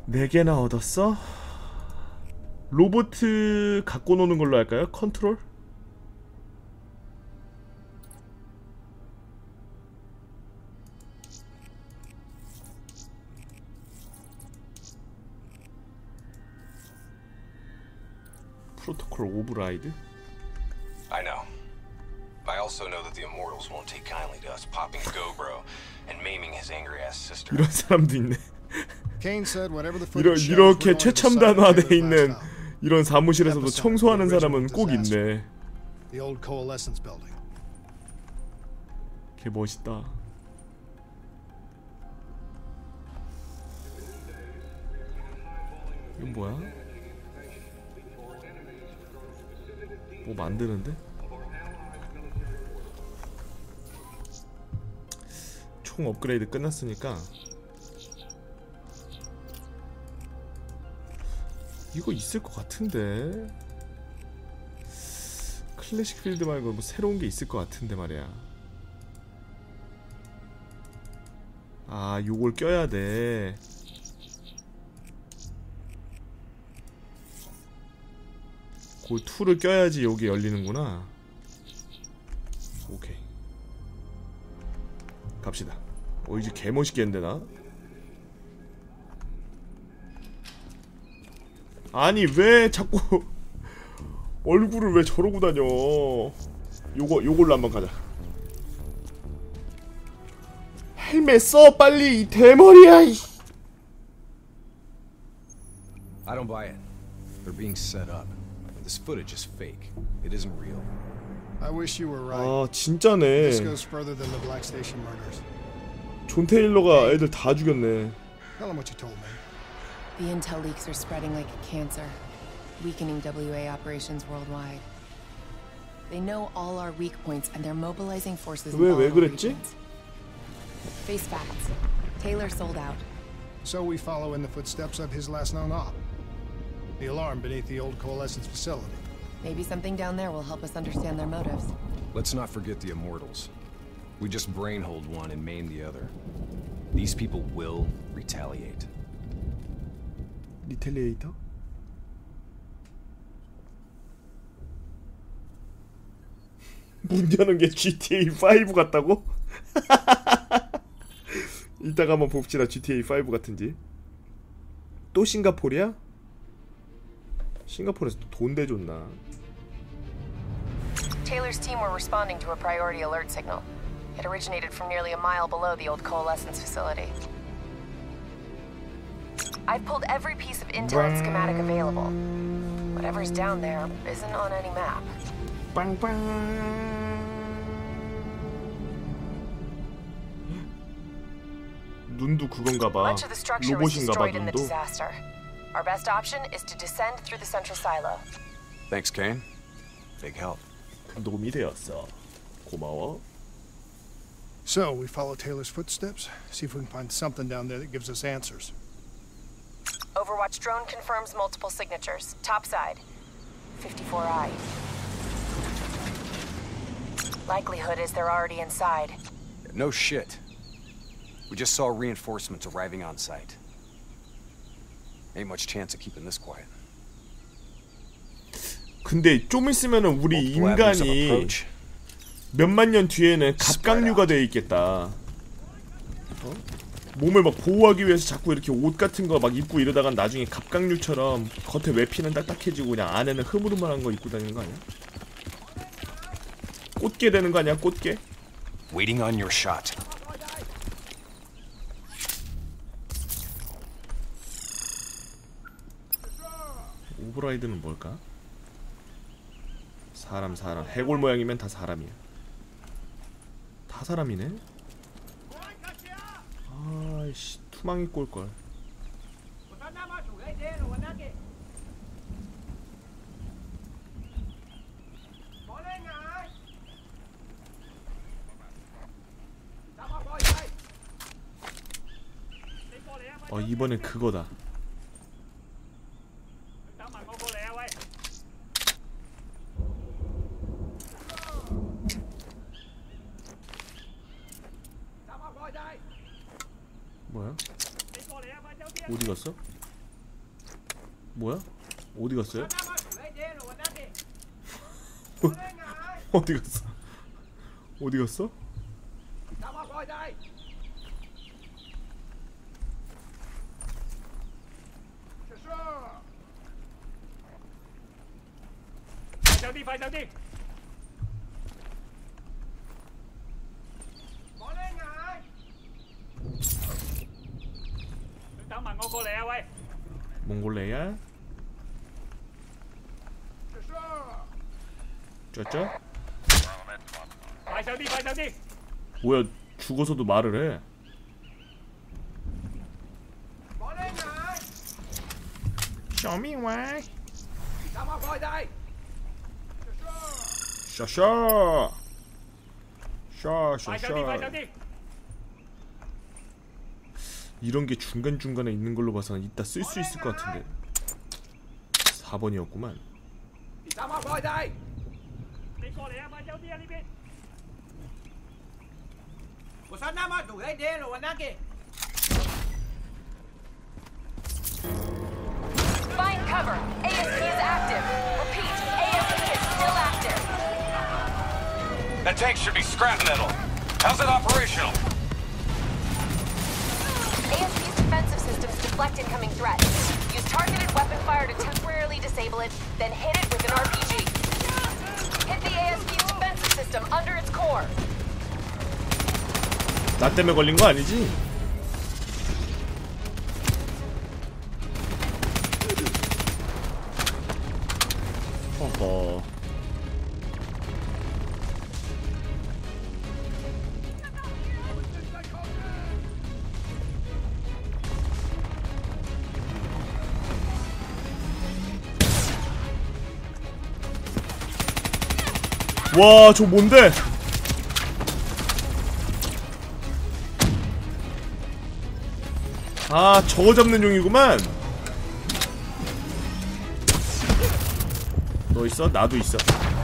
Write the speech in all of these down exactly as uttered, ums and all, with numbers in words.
네 개나 얻었어? 로보트 갖고 노는 걸로 할까요? 컨트롤? 프로토콜 오브라이드? I know. I also know that the Immortals won't take kindly to us popping Gobro and maiming his angry ass sister. 이런 사람도 있네. Kane said whatever the 이런, footage shows, 이렇게 we're going to 최첨단화돼 decide 있는 last out. 이런 사무실에서도 청소하는 사람은 꼭 있네. The old Coalescence building. 개 멋있다. 이건 뭐야? 뭐 만드는데? 총 업그레이드 끝났으니까 이거 있을 것 같은데. 클래식 필드 말고 뭐 새로운 게 있을 것 같은데 말이야. 아, 요걸 껴야 돼. 그 이를 껴야지 여기 열리는구나. 오케이. 갑시다. 어, 이제 개멋있겠는데 나? 아니 왜 자꾸 얼굴을 왜 저러고 다녀. 요거 요걸로 한번 가자. 헬멧 써 빨리 이 대머리야. 이. I don't buy it. They're being set up. This footage is fake. It isn't real. I wish you were right. 아 진짜네. This goes further than the Black Station murders. 존 테일러가 애들 다 죽였네. Tell them what you told me. The intel leaks are spreading like a cancer, weakening W A operations worldwide. They know all our weak points and they're mobilizing forces in 왜, all 왜 our 그랬지? regions. Face facts. Taylor sold out. So we follow in the footsteps of his last known op. The alarm beneath the old Coalescence facility. Maybe something down there will help us understand their motives. Let's not forget the Immortals. We just brainhold one and maim the other. These people will retaliate. 리텔리에이터? 문 여는 게 지티에이 파이브 같다고? 이따가 한번 봅시다. 지티에이 파이브 같은지. 또 싱가포르야? 싱가포르에서 돈 대줬나? Taylor's team were responding to a priority alert signal. It originated from nearly a mile below the old Coalescence facility. I've pulled every piece of intel and schematic available. Whatever's down there isn't on any map. 눈도 그건가 봐. Much of the structure was 로봇인가 봐, destroyed in the 눈도. disaster. Our best option is to descend through the central silo. Thanks, Kane. Big help. 도움이 되었어. 고마워. So we follow Taylor's footsteps, see if we can find something down there that gives us answers. Overwatch drone confirms multiple signatures. Topside. fifty-four I. Likelihood is they're already inside. No shit. We just saw reinforcements arriving on site. Ain't much chance of keeping this quiet. 근데 좀 있으면은 우리 인간이 몇만 년 뒤에는 갑각류가 되어 있겠다. 어? 몸을 막 보호하기 위해서 자꾸 이렇게 옷 같은 거 막 입고 이러다가 나중에 갑각류처럼 겉에 외피는 딱딱해지고 그냥 안에는 흐물흐물한 거 입고 다니는 거 아니야? 꽃게 되는 거 아니야? 꽃게? Waiting on your shot. 오버라이드는 뭘까? 사람 사람 해골 모양이면 다 사람이야. 다 사람이네? 아이씨 투망이 꼴걸. 어 이번엔 그거다. 뭐야? 어디 갔어? 뭐야? 어디 갔어요? 어디 갔어? 어디 갔어? 몽골레야? 쩌쩌? 뭐야, 죽어서도 말을 해. 쇼미와 샤샤 샤샤샤. 이런게 중간중간에 있는 걸로 봐서는 이따 쓸 수 있을 것 같은데. 사 번이었구만. Find cover. A S P is active. Repeat, A S P is still active. That tank should be scrap metal. How's it operational? A S P's defensive systems deflect incoming threats. Use targeted weapon fire to temporarily disable it, then hit it with an R P G. Hit the A S P's defensive system under its core. 나 때문에 걸린 거 아니지? 어허. 와, 저 뭔데? 아, 저거 잡는 용이구만. 너 있어? 나도 있어.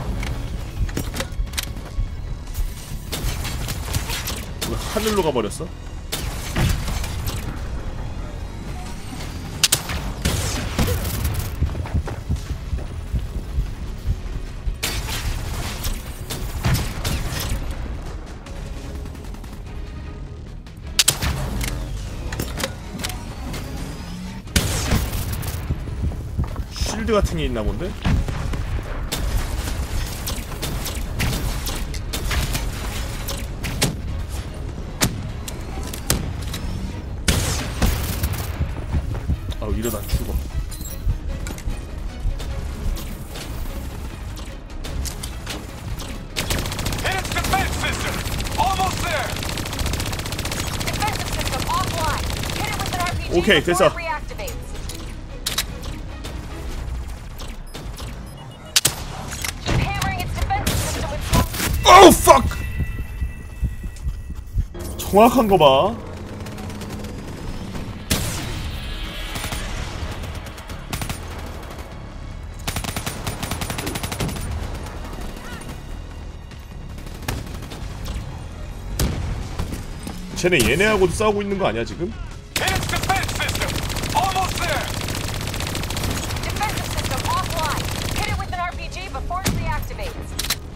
왜 하늘로 가버렸어? 실드 같은 게 있나 본데? 아우, 이러다 죽어. Hit its defense system! Almost there! Defensive system offline. Hit it with an R P G 오케이, before 됐어. it reactivates. Keep hammering its defensive system with small... Oh fuck! 정확한 거 봐. 쟤네 얘네하고도 싸우고 있는 거 아니야 지금? Hit its defense system! Almost there! Defensive system offline. Hit it with an R P G before it reactivates.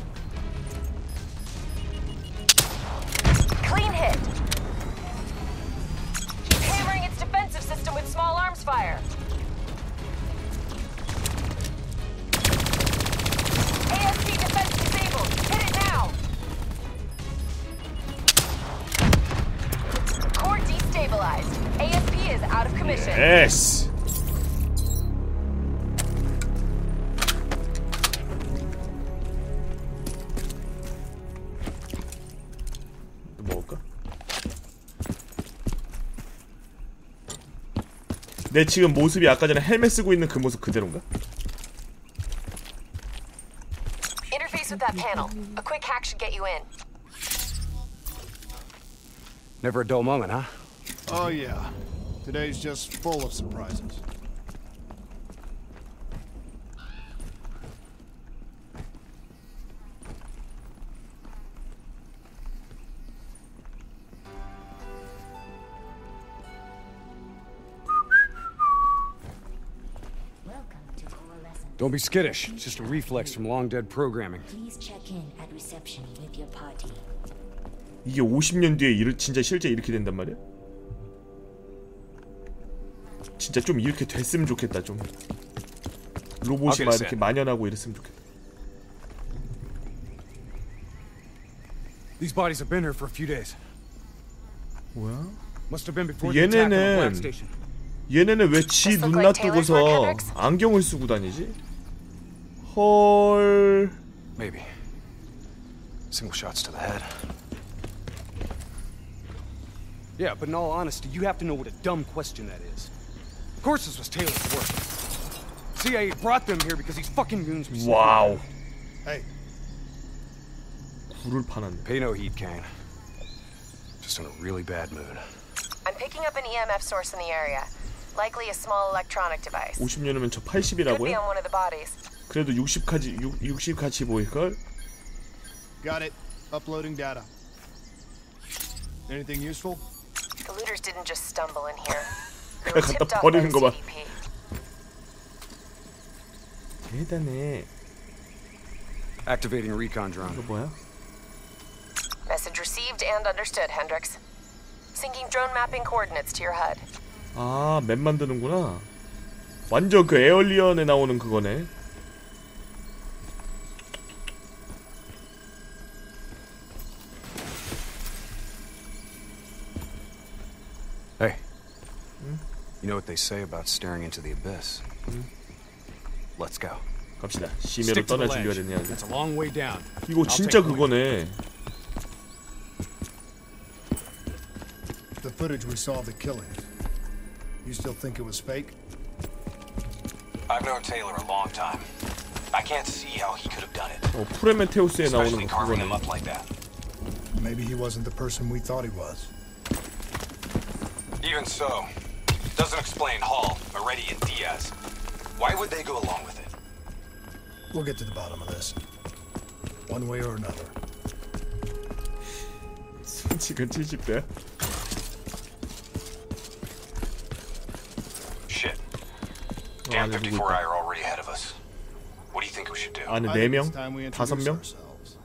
Clean hit. Keep hammering its defensive system with small arms fire. A S P defense disabled. Hit it now. Core destabilized. A S P is out of commission. 에스. 또 먹을까? 내 지금 모습이 아까 전에 헬멧 쓰고 있는 그 모습 그대로인가? Interface with that panel. A quick hack should get you in. Never a dull moment, huh? Oh, yeah. Today's just full of surprises. Don't be skittish. It's just a reflex from long dead programming. Please check in at reception with your party. 이게 오십 년 뒤에 이르, 진짜 실제 이렇게 된단 말이야? 진짜 좀 이렇게 됐으면 좋겠다. 좀 로봇이 막 이렇게 만연하고 이랬으면 좋겠다. These bodies have been here for a few days. 뭐야? Must have been before the attack on the 얘네는 black station. 얘네는 왜 지 눈 놔두고서 안경을 쓰고 다니지? 헐. Maybe. Single shots to the head. Yeah, but in all honesty, you have to know what a dumb question that is. Of course this was Taylor's work. C I A brought them here because these fucking goons were 와우. Hey, 굴을 파놨네. Pay no heed, Kane. Just in a really bad mood. I'm picking up an E M F source in the area. Likely a small electronic device. 오십 년이면 저 Could be 팔십이라고요? on one of the bodies. 그래도 육십까지 육십 같이 보일걸? got it. Uploading data. Anything useful? The looters didn't just stumble in here. They 그냥 were 갖다 tipped off by 버리는 the 거 봐. C D P. 대단해. Activating a recon drone. 이거 뭐야? Message received and understood, Hendricks. Syncing drone mapping coordinates to your H U D. 아, 맵 만드는구나. 완전 그 에얼리언에 나오는 그거네. Hey. You know what they say about staring into the abyss? Let's go. 갑시다. 심해로 Stick to the 떠날 준비가 ledge. 됐냐? That's a long way down. 이거 I'll 진짜 take point. 그거네. The footage we saw of the killings. You still think it was fake? I've known Taylor a long time. I can't see how he could have done it. 어, 프레메테우스에 나오는 Especially 거 carving 그거네. him up like that. Maybe he wasn't the person we thought he was. Even so, doesn't explain Hall, Moretti, and Diaz. Why would they go along with it? We'll get to the bottom of this. One way or another. 지금 칠십 대야? Shit. 어, Damn 안에 누구 fifty-four I 있다. are already ahead of us. What do you think we should do? 안에 I 네 think 명? it's time we 다섯 introduce 명? ourselves.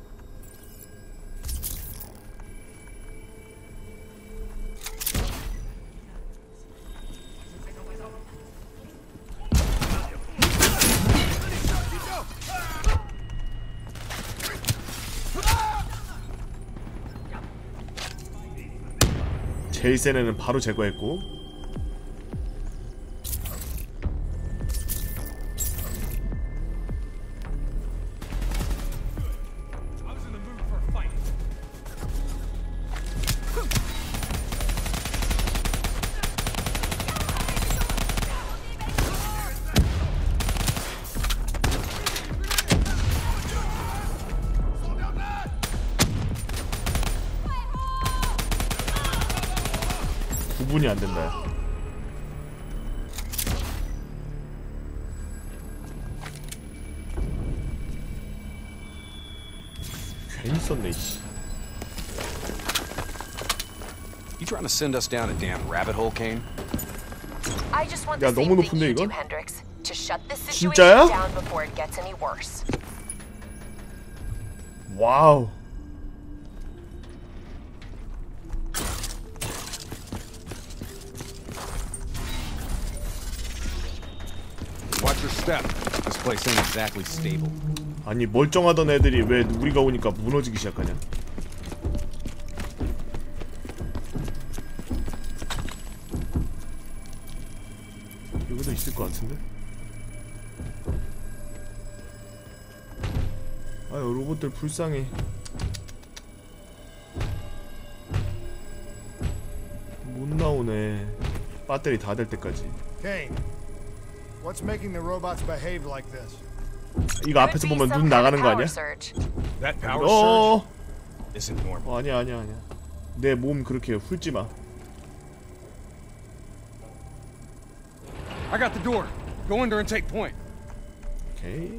제일 센 애는 바로 제거했고. 구분이 안 된다. 괜히 썼네, 씨. You trying to send us down a damn rabbit hole, Kane? I just want 야, the 너무 same thing 높은데, you do, 이건? Hendricks. To shut this 진짜야? situation down before it gets any worse. 와우. Watch your step. This place ain't exactly stable. 아니 멀쩡하던 애들이 왜 우리가 오니까 무너지기 시작하냐? 여기도 있을 것 같은데? 아유 로봇들 불쌍해. 못 나오네. 배터리 다 될 때까지. Kane, what's making the robots behave like this? 이거 앞에서 보면 눈 나가는 거 아니야? That power 어, surge isn't normal. 어 아니야 아니야 아니야. 내 몸 그렇게 훑지 마. I got the door. Go in there and take point. 오케이.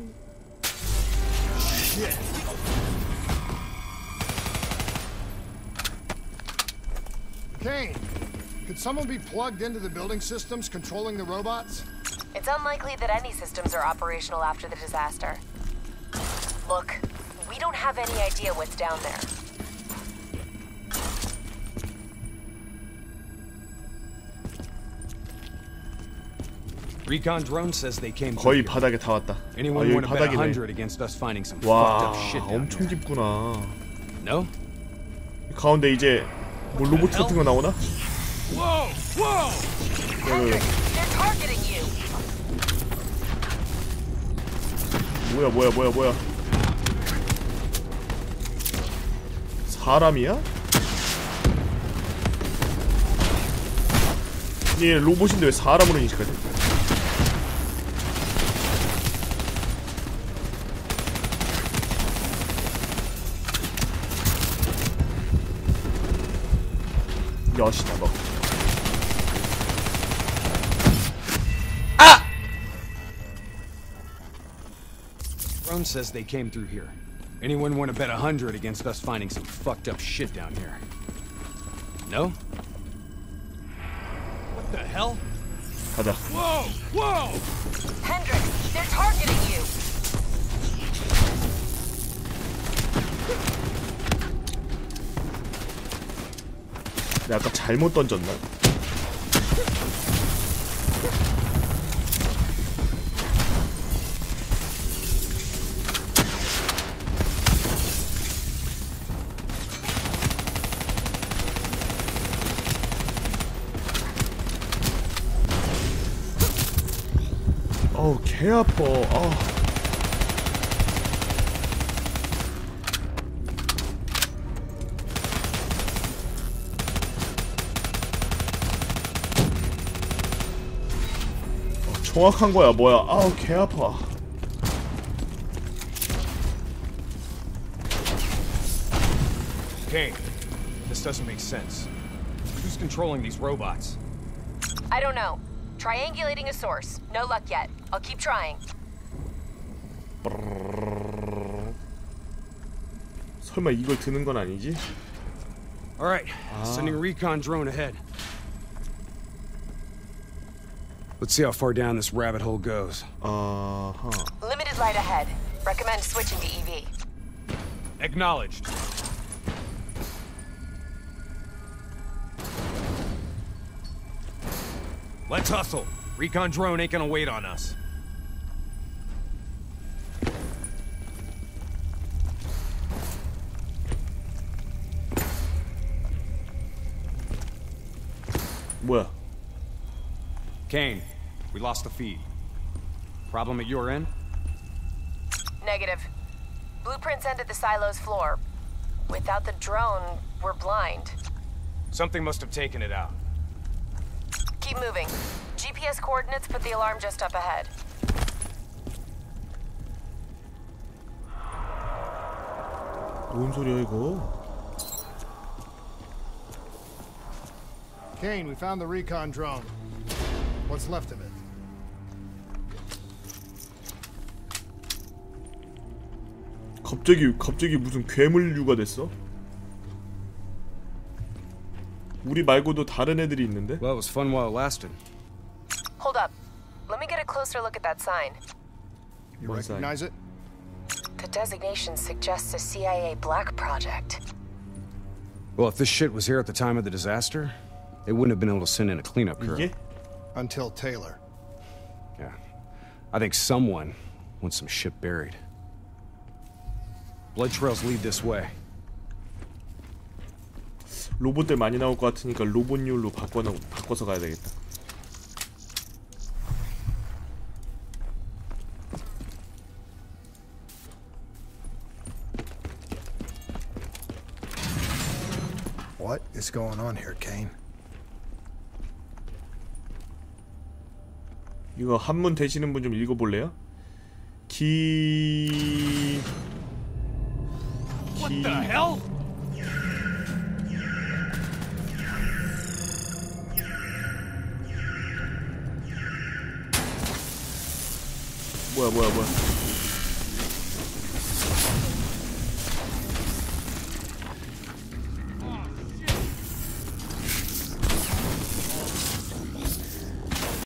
Kane, could someone be plugged into the building systems controlling the robots? It's unlikely that any systems are operational after the disaster. Look, we don't have any idea what's down there. Recon drone says they came 거의 through here. 바닥에 다 왔다. 아, Anyone 여기 want to bet a 바닥이네. hundred against us finding some fucked 와, up shit down 엄청 here? 깊구나. No? 가운데 이제 뭐 로봇 같은 거 나오나? Whoa! Whoa! Hendrix, they're targeting you. 뭐야 뭐야 뭐야 뭐야? 사람이야? 얘 로봇인데 왜 사람으로 인식하지? 여시다 뭐. Drone says they came through here. Anyone want to bet a hundred against us finding some fucked up shit down here? No? What the hell? 가자. Whoa! Whoa! Hendrix, they're targeting you. 내가 아까 잘못 던졌나? 어우 개 아파. 아. 어, 정확한 거야 뭐야? 아우 개 아파. Okay, this doesn't make sense. Who's controlling these robots? I don't know. Triangulating a source. No luck yet. I'll keep trying. 설마 이걸 드는 건 아니지? All right, sending a recon drone ahead. Let's see how far down this rabbit hole goes. 아하. Limited light ahead. Recommend switching to E V. Acknowledged. Let's hustle. Recon drone ain't gonna wait on us. 뭐야? Kane, we lost the feed. Problem at your end? Negative. Blueprints end at the silo's floor. Without the drone, we're blind. Something must have taken it out. Keep moving. G P S coordinates put the alarm just up ahead. 뭔 소리야 이거? Kane, we found the recon drone. What's left of it? 갑자기 갑자기 무슨 괴물류가 됐어? 우리 말고도 다른 애들이 있는데? Well, it was fun while it lasted. Hold up. Let me get a closer look at that sign. You What sign? recognize it? The designation suggests a C I A black project. Well, if this shit was here at the time of the disaster, they wouldn't have been able to send in a cleanup crew. 이게? Until Taylor. Yeah. I think someone wants some shit buried. Blood trails lead this way. 로봇들 많이 나올 것 같으니까 로봇률로 바꿔 바꿔서 가야 되겠다. What is going on here, Kane? 이거 한문 되시는 분 좀 읽어볼래요? 기... What the hell? 뭐야 뭐야 뭐야